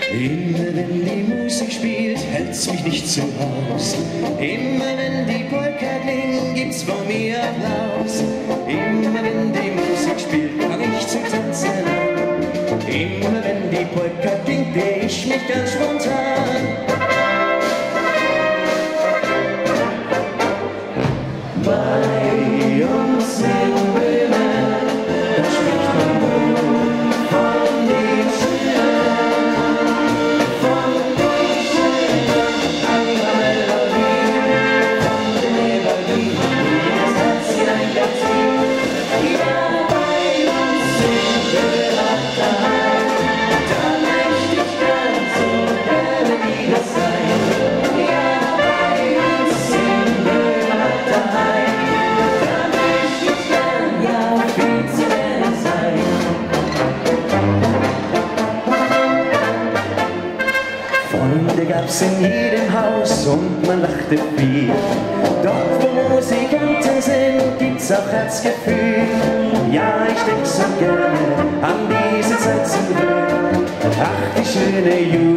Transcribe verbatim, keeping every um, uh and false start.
Immer wenn die Musik spielt, hält's mich nicht zu Haus. Immer wenn die Polka klingt, gibt's von mir Applaus. Immer wenn die Musik spielt, fang ich zu tanzen an. Immer wenn die Polka klingt, dreh ich mich ganz spontan. Bei uns in Böhmen, da spricht man nur von den Schönen, von den Schönen, einer Melodie, von der Melodie, die das Herz hineinzieht. Ja, bei uns in Böhmen daheim, da möchte ich ganz so gerne wieder sein. Ja, bei uns in Böhmen daheim. Freunde gab's in jedem Haus und man lachte viel. Dort wo Musikanten sind, gibt's auch Herzgefühl. Ja, ich denk so gerne an diese Zeit zurück. Ach, die schöne Jugend.